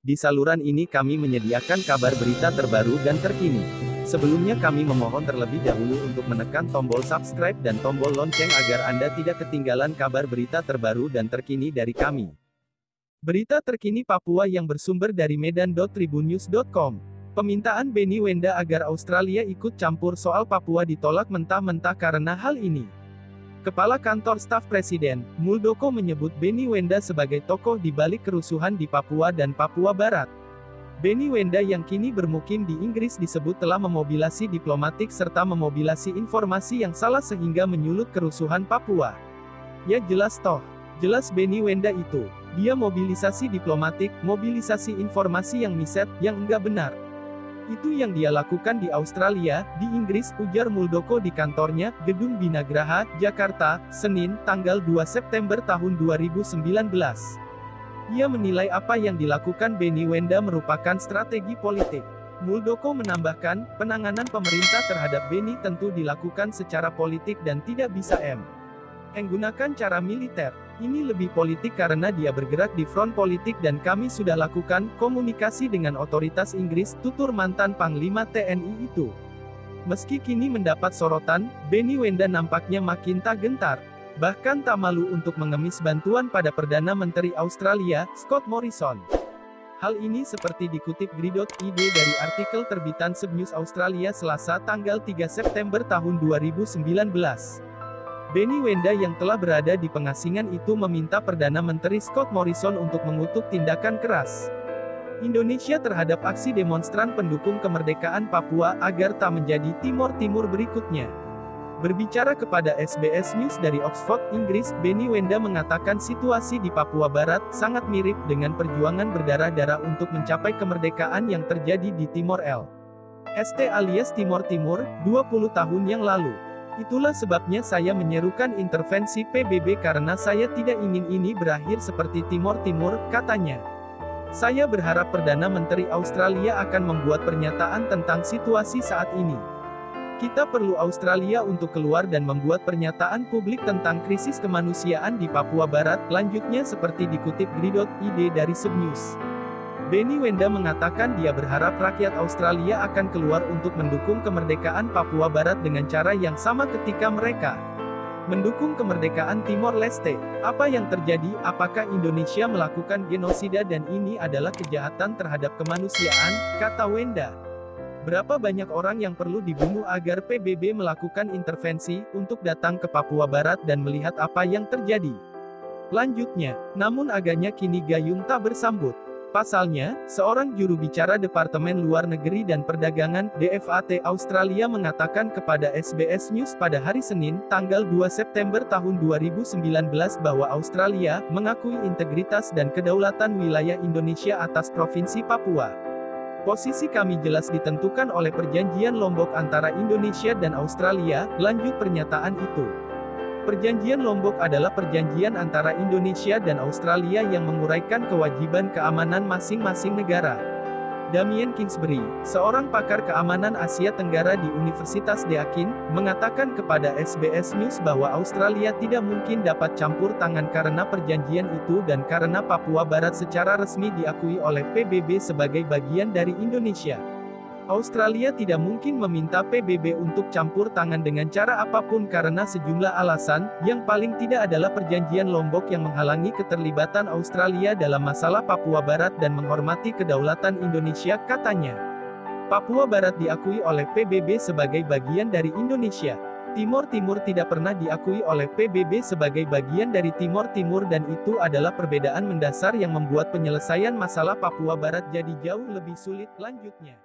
Di saluran ini kami menyediakan kabar berita terbaru dan terkini. Sebelumnya kami memohon terlebih dahulu untuk menekan tombol subscribe dan tombol lonceng agar Anda tidak ketinggalan kabar berita terbaru dan terkini dari kami. Berita terkini Papua yang bersumber dari medan.tribunnews.com. Permintaan Benny Wenda agar Australia ikut campur soal Papua ditolak mentah-mentah karena hal ini. Kepala Kantor Staf Presiden, Muldoko menyebut Benny Wenda sebagai tokoh di balik kerusuhan di Papua dan Papua Barat. Benny Wenda yang kini bermukim di Inggris disebut telah memobilisasi diplomatik serta memobilisasi informasi yang salah sehingga menyulut kerusuhan Papua. Ya jelas toh. Jelas Benny Wenda itu. Dia mobilisasi diplomatik, mobilisasi informasi yang miset, yang enggak benar. Itu yang dia lakukan di Australia, di Inggris, ujar Muldoko di kantornya, Gedung Binagraha, Jakarta, Senin, tanggal 2 September tahun 2019. Ia menilai apa yang dilakukan Benny Wenda merupakan strategi politik. Muldoko menambahkan, penanganan pemerintah terhadap Benny tentu dilakukan secara politik dan tidak bisa menggunakan cara militer. Ini lebih politik karena dia bergerak di front politik dan kami sudah lakukan komunikasi dengan otoritas Inggris, tutur mantan Panglima TNI itu. Meski kini mendapat sorotan, Benny Wenda nampaknya makin tak gentar. Bahkan tak malu untuk mengemis bantuan pada Perdana Menteri Australia, Scott Morrison. Hal ini seperti dikutip Gri.id dari artikel terbitan Subnews Australia Selasa tanggal 3 September tahun 2019. Benny Wenda yang telah berada di pengasingan itu meminta Perdana Menteri Scott Morrison untuk mengutuk tindakan keras Indonesia terhadap aksi demonstran pendukung kemerdekaan Papua agar tak menjadi Timor Timur berikutnya. Berbicara kepada SBS News dari Oxford, Inggris, Benny Wenda mengatakan situasi di Papua Barat sangat mirip dengan perjuangan berdarah-darah untuk mencapai kemerdekaan yang terjadi di Timor Leste alias Timor Timur, 20 tahun yang lalu. Itulah sebabnya saya menyerukan intervensi PBB karena saya tidak ingin ini berakhir seperti Timor Timur, katanya. Saya berharap Perdana Menteri Australia akan membuat pernyataan tentang situasi saat ini. Kita perlu Australia untuk keluar dan membuat pernyataan publik tentang krisis kemanusiaan di Papua Barat, lanjutnya seperti dikutip Gri.id dari Subnews. Benny Wenda mengatakan dia berharap rakyat Australia akan keluar untuk mendukung kemerdekaan Papua Barat dengan cara yang sama ketika mereka mendukung kemerdekaan Timor Leste. Apa yang terjadi? Apakah Indonesia melakukan genosida dan ini adalah kejahatan terhadap kemanusiaan, kata Wenda. Berapa banyak orang yang perlu dibunuh agar PBB melakukan intervensi untuk datang ke Papua Barat dan melihat apa yang terjadi? Lanjutnya, namun agaknya kini gayung tak bersambut. Pasalnya, seorang juru bicara Departemen Luar Negeri dan Perdagangan, DFAT Australia mengatakan kepada SBS News pada hari Senin, tanggal 2 September tahun 2019 bahwa Australia mengakui integritas dan kedaulatan wilayah Indonesia atas Provinsi Papua. Posisi kami jelas ditentukan oleh Perjanjian Lombok antara Indonesia dan Australia, lanjut pernyataan itu. Perjanjian Lombok adalah perjanjian antara Indonesia dan Australia yang menguraikan kewajiban keamanan masing-masing negara. Damien Kingsbury, seorang pakar keamanan Asia Tenggara di Universitas Deakin, mengatakan kepada SBS News bahwa Australia tidak mungkin dapat campur tangan karena perjanjian itu dan karena Papua Barat secara resmi diakui oleh PBB sebagai bagian dari Indonesia. Australia tidak mungkin meminta PBB untuk campur tangan dengan cara apapun karena sejumlah alasan, yang paling tidak adalah perjanjian Lombok yang menghalangi keterlibatan Australia dalam masalah Papua Barat dan menghormati kedaulatan Indonesia, katanya. Papua Barat diakui oleh PBB sebagai bagian dari Indonesia. Timor Timur tidak pernah diakui oleh PBB sebagai bagian dari Timor Timur dan itu adalah perbedaan mendasar yang membuat penyelesaian masalah Papua Barat jadi jauh lebih sulit, lanjutnya.